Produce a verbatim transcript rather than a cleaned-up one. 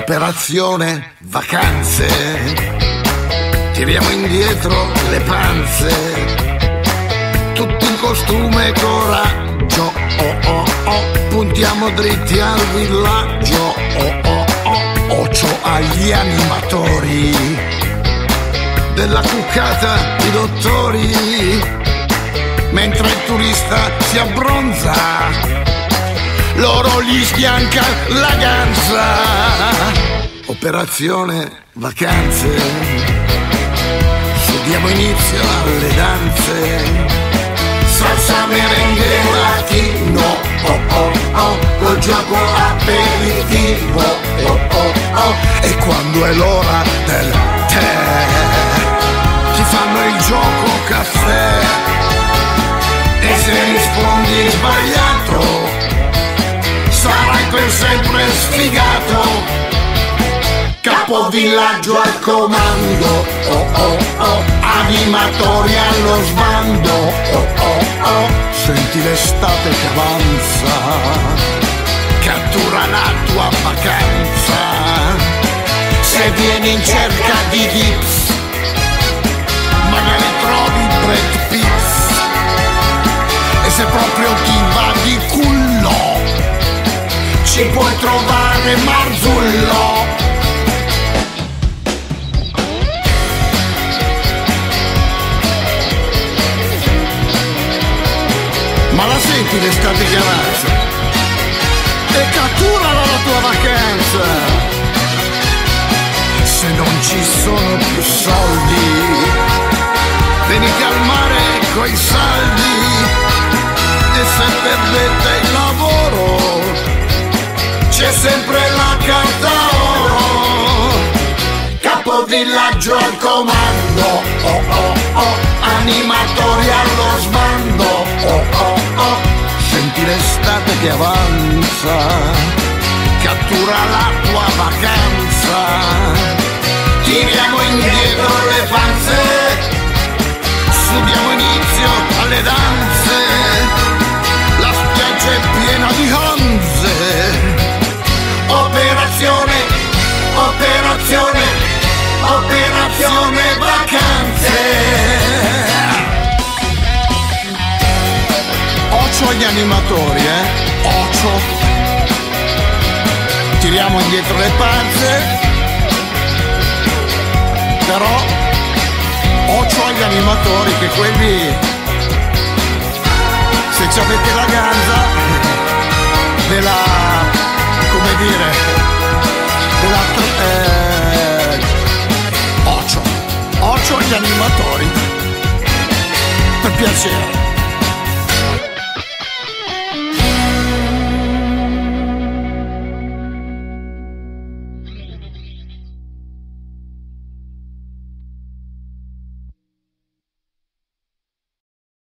Operazione vacanze, tiriamo indietro le panze, tutti in costume coraggio, oh oh oh, puntiamo dritti al villaggio, oh oh oh, ocio agli animatori, della cuccata i dottori, mentre il turista si abbronza, loro gli sbianca la ganza. Operazione vacanze, diamo inizio alle danze, salsa, merengue, latino, oh oh oh, col gioco aperitivo, oh oh oh, e quando è l'ora del tè, ti fanno il gioco caffè, e se rispondi sbagliato, sarai per sempre sfigato. Capovillaggio al comando, oh oh oh, animatori allo sbando, oh oh oh, senti l'estate che avanza, cattura la tua vacanza, se vieni in cerca di tips, magari trovi Brad Pitt, e se proprio ti va di cullo, ci puoi trovare Marzullo. Ma la senti l'estate che avanza e cattura la tua vacanza. Se non ci sono più soldi, venite al mare coi saldi, e se perdete il lavoro, c'è sempre la carta oro. Capovillaggio al comando, oh oh oh, animatori allo sbando, oh oh oh, senti l'estate che avanza, cattura la tua vacanza, tiriamo indietro le panze, sudiamo inizio alle danze, la spiaggia è piena di onze. Operazione, operazione, operazione vacanze. Ocio agli animatori, eh? Ocio. Tiriamo indietro le panze, però ocio agli animatori, che quelli, se ci avete la ganza, ve la, come dire, ve la, eh, ocio, ocio agli animatori, per piacere.